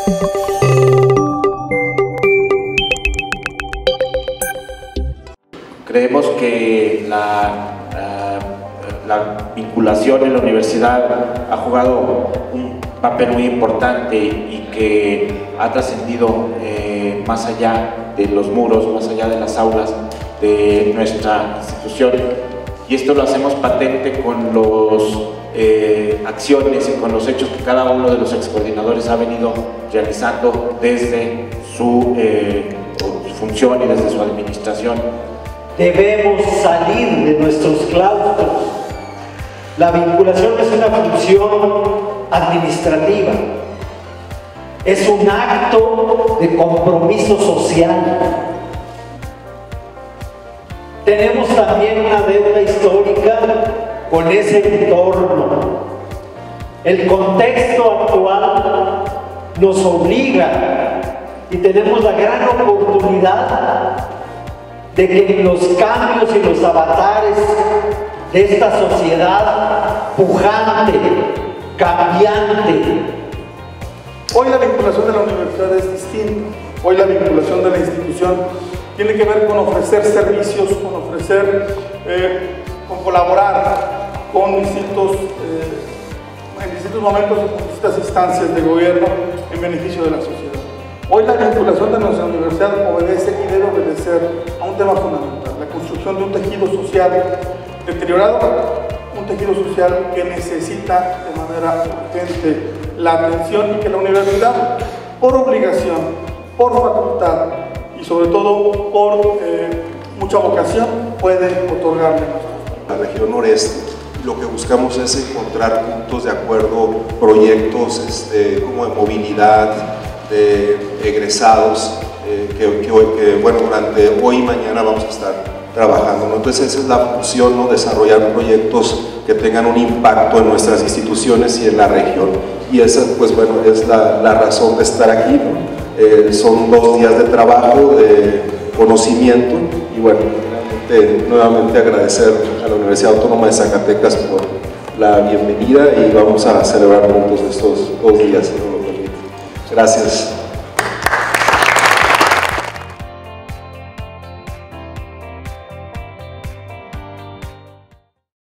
Creemos que la vinculación en la universidad ha jugado un papel muy importante y que ha trascendido más allá de los muros, más allá de las aulas de nuestra institución. Y esto lo hacemos patente con las acciones y con los hechos que cada uno de los excoordinadores ha venido realizando desde su función y desde su administración. Debemos salir de nuestros claustros. La vinculación es una función administrativa, es un acto de compromiso social. Tenemos también una deuda histórica con ese entorno. El contexto actual nos obliga y tenemos la gran oportunidad de que los cambios y los avatares de esta sociedad pujante, cambiante. Hoy la vinculación de la universidad es distinta. Hoy la vinculación de la institución tiene que ver con ofrecer servicios, con colaborar con distintos momentos y con distintas instancias de gobierno en beneficio de la sociedad. Hoy la vinculación de nuestra universidad obedece y debe obedecer a un tema fundamental, la construcción de un tejido social deteriorado, un tejido social que necesita de manera urgente la atención y que la universidad, por obligación, por facultad y sobre todo por mucha vocación, puede otorgarle. La región noreste, lo que buscamos es encontrar puntos de acuerdo, proyectos como de movilidad, de egresados, bueno, durante hoy y mañana vamos a estar trabajando, ¿no? Entonces esa es la función, ¿no? Desarrollar proyectos que tengan un impacto en nuestras instituciones y en la región, y esa, pues bueno, es la razón de estar aquí, ¿no? Son 2 días de trabajo, de conocimiento, y bueno, nuevamente agradecer a la Universidad Autónoma de Zacatecas por la bienvenida, y vamos a celebrar juntos estos 2 días, si no lo permite. Gracias.